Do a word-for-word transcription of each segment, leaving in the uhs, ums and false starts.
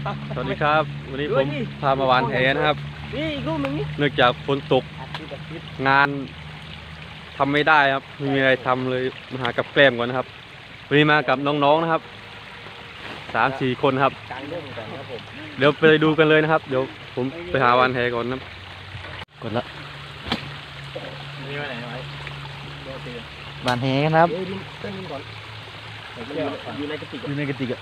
สวัสดีครับวันนี้ผมพามาวานแหนะครับเนื่องจากฝนตกงานทำไม่ได้ครับไม่มีอะไรทำเลยมาหากับแกล้มก่อนนะครับวันนี้มากับน้องๆนะครับสามสี่คนครับเดี๋ยวไปดูกันเลยนะครับเดี๋ยวผมไปหาวานแหก่อนนะกดละบานแหกันครับอยู่ในกระติกอยู่ในกระติกอ่ะ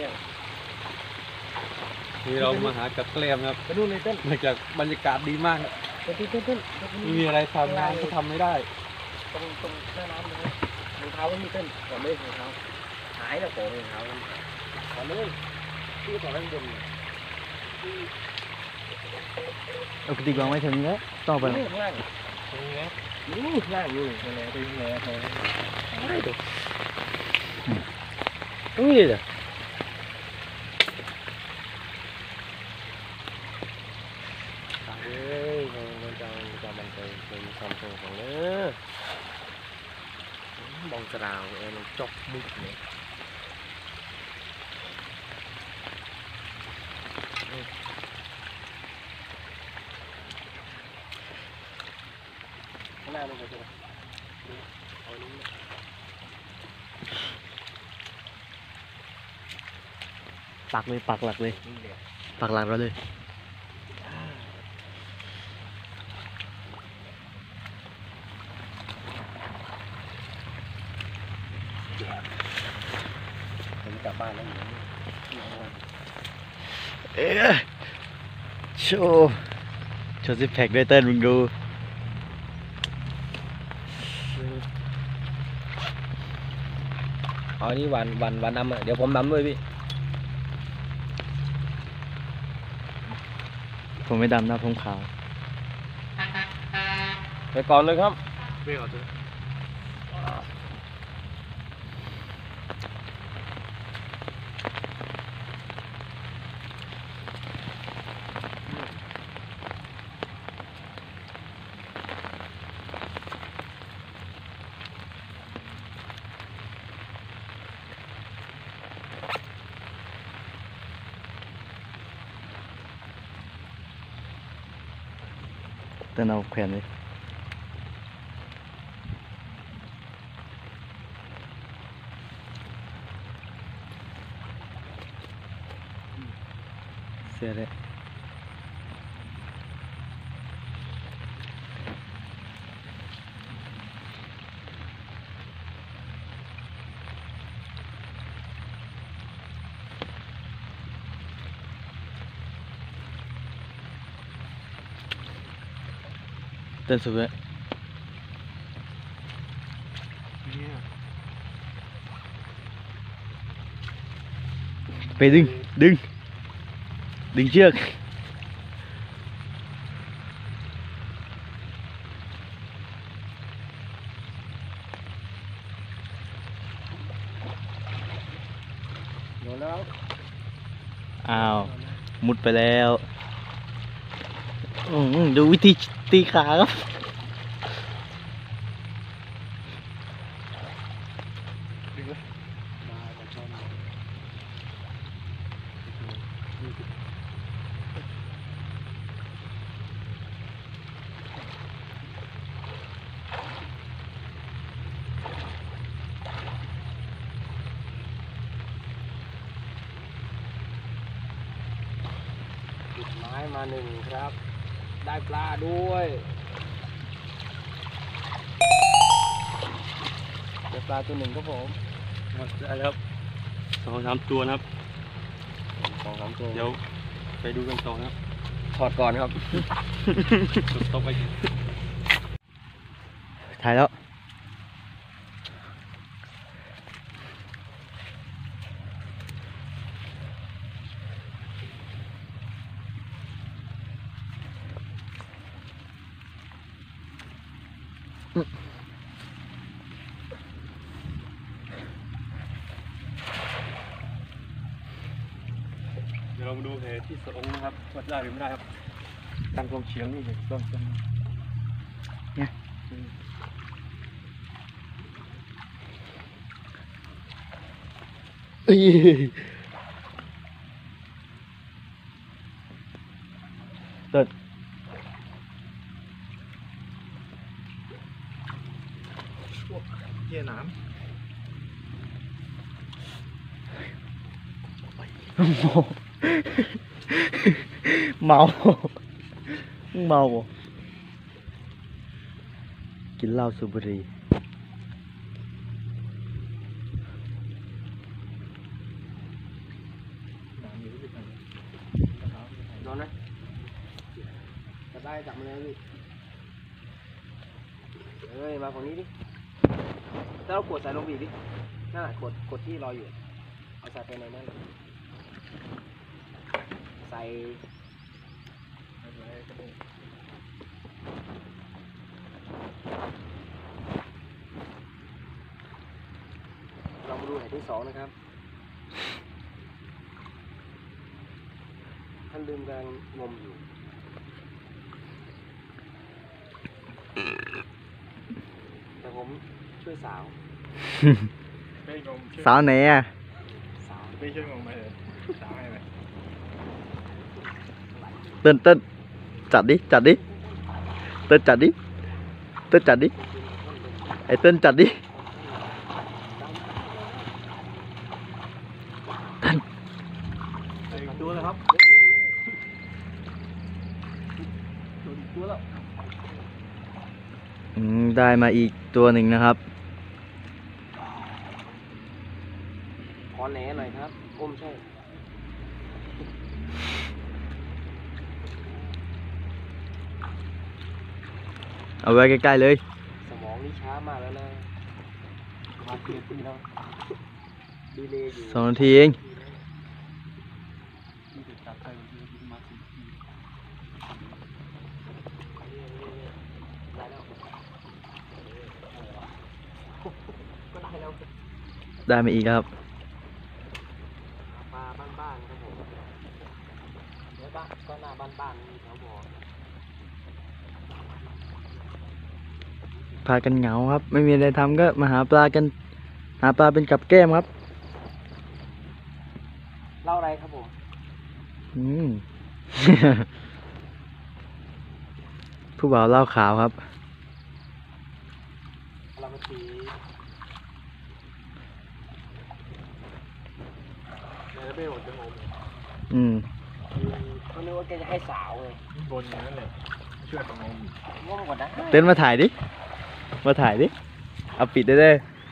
นี่เรามาหากับแกล้มครับเนื่องจากบรรยากาศดีมากไม่มีอะไรทำงานก็ทำไม่ได้ตรงตรงหน้าน้ำเลยรองเท้าไม่มีเส้นก่อนเลยรองเท้าหายแล้วโผล่รองเท้าก่อนเลยที่ก่อนแล้วบนเอากระติกวางไว้ถึงแล้วต่อไปข้างล่างตรงนี้นี่ล่างอยู่ตรงไหนตรงไหนตรงไหนดูนี่เลยเฮ้ยมันจะจะมันไปเป็นความโตของเนื้อบองกราวเออมันจบมุกเนี่ยข้างหน้าลงไปดูเอาลุ้มปักเลยปักหลักเลยปักหลักเราเลยผมกลับบ้านแล้วอยู่เอ๊ะโชว์โชว์ซิปแพคด้วยเติ้ลมึงดูอ๋อนี่วันวันวันดำอ่ะเดี๋ยวผมดำด้วยพี่ผมไม่ดำนะผมขาวไปก่อนเลยครับไปก่อนเลยเติ้ลเอาแขวนเลยเสียเลยเต้นสุดเลยไปดึงดึงดึงเชือกโดนแล้วอ้าวมุดไปแล้วดูวิธีตีขาครับติดไม้มาหนึ่งครับได้ปลาด้วยได้ปลาตัวหนึ่งครับผมได้แล้วสองสามตัวนะครับสองสามตัวเดี๋ยวไปดูกันต่อนะครับถอดก่อนครับต้องไปถ่ายแล้วเดี๋ยวเรามาดูเหตุที่สองนะครับว่าได้หรือไม่ได้ครับตั้งกองเฉียงนี่เลยต้องต้องเนี่ยเอ้ยเต้นเยี่ยน้เมามึงเมาบ่กินเหล้าสูบบุหรี่ำนอนนะจะได้จับมาเลยพี่เอ้ยมาฝั่งนี้ดิถ้าเรากดใส่ลงบีดินั่นแหละกดกดที่รออยู่เอาใส่ไปในนั้นเลยใส่ลองมาดูแผ่นที่สองนะครับท่านลืมกำลังงมอยู่แต่ผมช่วยสาวไม่งงสาวไหนอ่ะสาวไม่ช่วยงงไหมเลยสาวให้ไหมเต้นเต้นจัดดิจัดดิเต้นจัดดิเต้นจัดดิไอ้เต้นจัดดิเต้นดูเลยครับเร็วๆเลยดูตัวแล้วอืมได้มาอีกตัวหนึ่งนะครับขอแหนหน่อยครับอมใช่เอาไว้ใกล้ๆเลยสมองนี่ช้ามากแล้วนะมาเทียบพี่แล้วดีเลยอยู่สองนาทีเองที่ติดตัดไปมาสี่ทีได้แล้วก็ได้แล้วได้มาอีกครับปลาบ้านๆครับผมแล้วบ้านก็หน้าบ้านๆมีแถวบ่อพากันเหงาครับ ไม่มีอะไรทำก็มาหาปลากัน หาปลาเป็นกับแก้มครับเล่าอะไรครับผมอืม ผู้บ่าวเหล้าขาวครับเรามาตีแล้วไม่หมดจะงงอืมเขานึกว่าแกจะให้สาวเลยบนอย่างนั้นเลยช่วยงงง่วงกว่านะเต้นมาถ่ายดิ มาถ่ายดิ เอาปิดได้เลย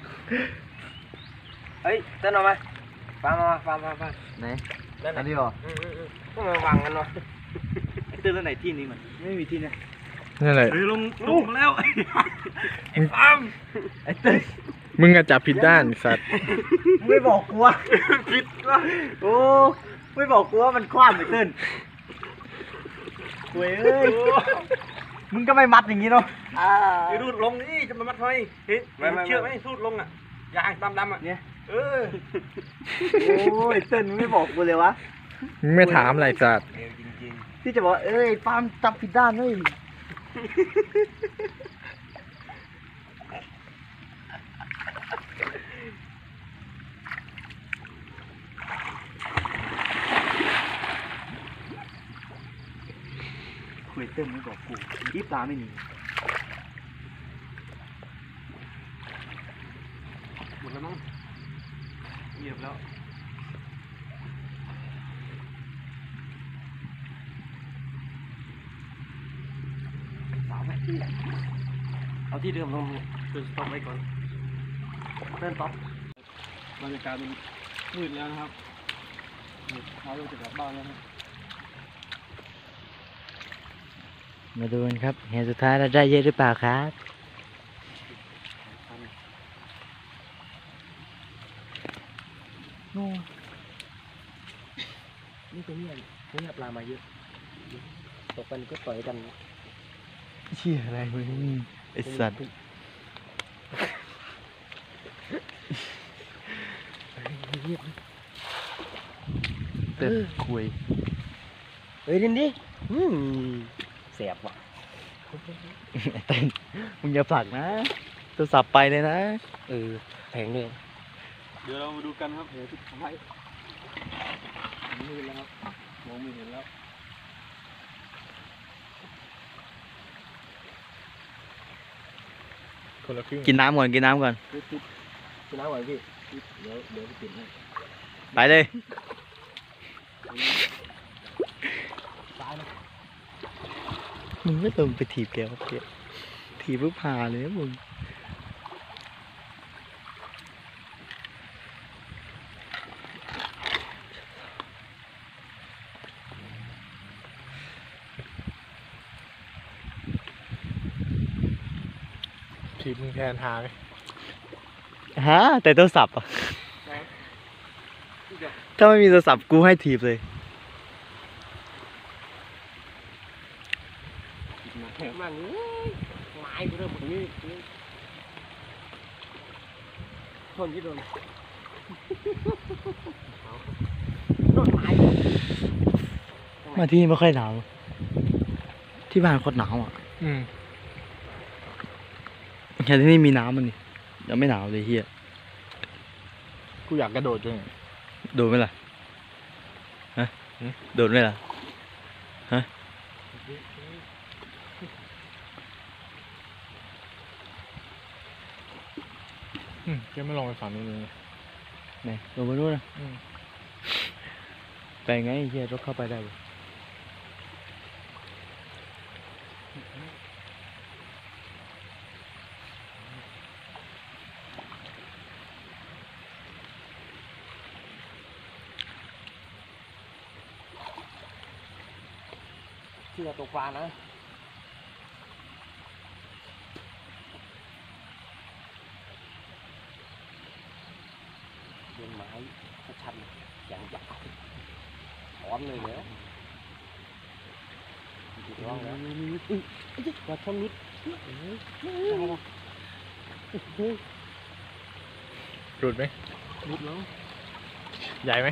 เฮ้ยเต้นออกมาฟังมาฟังฟังฟังไหนนั่นอันน่ะนี้หรออืมอืมอืมต้องมาวางกันหน่อยเต้นแล้วไหนที่นี้มันไม่มีที่นะนั่นแหละเฮ้ยลงลงมาแล้วไอ้ฟามไอ้เต้นมึงอะจับผิดด้านสัตว์ไม่บอกกูว่าผิดว่ะโอ้ไม่บอกกูว่ามันคว้านไอ้เต้นเว้ยเอ้ย มึงก็ไม่มัดอย่างนี้เนาะอ่าไอ้รูดลงนี่จะมามัดทำไมเฮ้ยเชื่อไหมรูดลงอ่ะยางดำๆอ่ะเนี่ยเออโอ้ยเต้นมึงไม่บอกกูเลยวะมึงไม่ถามอะไรสัตว์เร็วจริงที่จะบอกเอ้ยปาล์มจับผิดด้านเฮ้ยคุยเต้นไม่บอกกูอีปลาไม่หนีๆหมดแล้วมั้งเหยียบแล้วสาวแม่ที่เอาที่เดิมลงจุดสต็อปไว้ก่อนเต้นต็อปบรรยากาศมันมืดแล้วนะครับเช้าเราจะกลับบ้านแล้วครับมาดูกันครับเห็นสุดท้ายเราได้เยอะหรือเปล่าครับโน่นี่ตัวเนี้ยตัวเนี้ยปลามาเยอะตกกันก็ต่อยกันเชี่ยอะไรมึงไอสัตว์เต้นคุยเฮ้ยดินดิอืมแสบว่ะไอ้เต้นมึงอย่าผลักนะโทรศัพท์ไปเลยนะเออแพงเลยเดี๋ยวเรามาดูกันครับเดี๋ยวที่ทำให้มืดแล้วครับมองไม่เห็นแล้วคนละครึ่งกินน้ำก่อนกินน้ำก่อนชนะไหวพี่เดี๋ยวเดี๋ยวไปกินให้ไปเลยมึงไม่ลงไปถีบแกวะเพี้ยถีบเพื่อพาเลยนะมึงทีมมึงแทนหาไหมฮะแต่โทรศัพท์อ่ะถ้าไม่มีโทรศัพท์กูให้ถีบเลยมันไม้กูเริ่มแบบนี้ทนที่โดนโดนไม้มาที่นี่ไม่ค่อยหนาวที่บ้านโคตรหนาวอ่ะอืมแค่ที่นี่มีน้ำมันนี่ยังไม่หนาวเลยเฮียกูอยากกระโดดด้วยโดนไหมล่ะฮะโดนไหมล่ะฮะอืมยังไม่ลงไปฝั่งนู้นเลยไหนลงมาด้วยนะอืมไปไงเฮียรถเข้าไปได้เลยเชื่อตกปลานะเป็นไม้ชัดๆอย่างยาวถอนเลยแล้วร้องแล้วกว่าช่องนิดหลุดไหมนิดแล้วใหญ่ไหม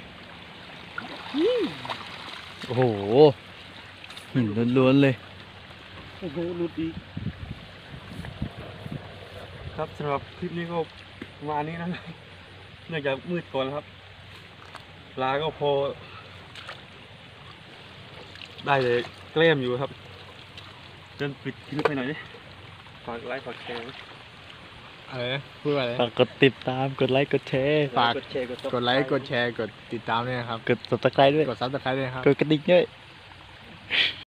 โอ้โหหินล้วนๆเลยโอ้โหหลุดอีกครับสำหรับคลิปนี้ก็ประมาณนี้นะครับเนื่องจากมืดก่อนแล้วครับปลาก็พอ ได้เลยแกล้มอยู่ครับเดินปิดคลิปไปหน่อยดิฝากไลค์ฝากแชร์อะไรนะพูดว่าอะไรฝากกดติดตามกดไลค์กดแชร์ฝากกดแชร์กดไลค์กดแชร์กดติดตามด้วยนะครับกด subscribe ด้วยกดซับสไครต์ด้วยครับกดกระดิ่งด้วย